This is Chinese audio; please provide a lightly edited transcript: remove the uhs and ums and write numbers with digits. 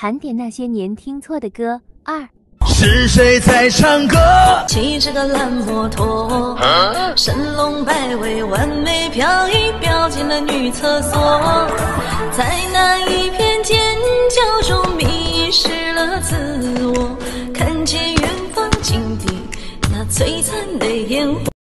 盘点那些年听错的歌2。 是谁在唱歌？ 骑着个蓝摩托，神龙摆尾，完美飘逸，飙进了女厕所，在那一片尖叫中迷失了自我，看见远方井底那璀璨的烟火。